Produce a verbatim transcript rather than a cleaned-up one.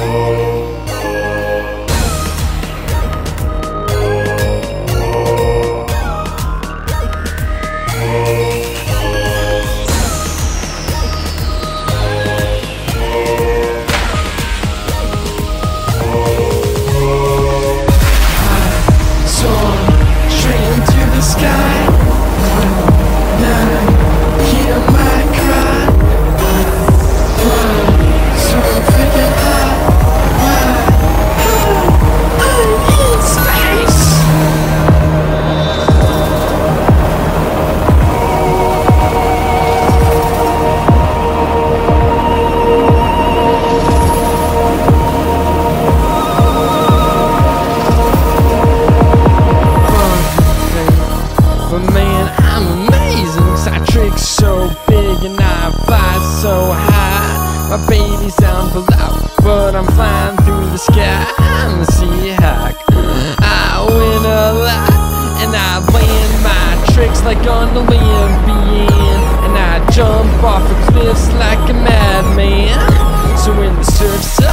So big and I fly so high. My baby's down below, but I'm flying through the sky. I'm the Seahawk. I win a lot, and I land my tricks like on the Olympian, and I jump off of cliffs like a madman. So when the surf's up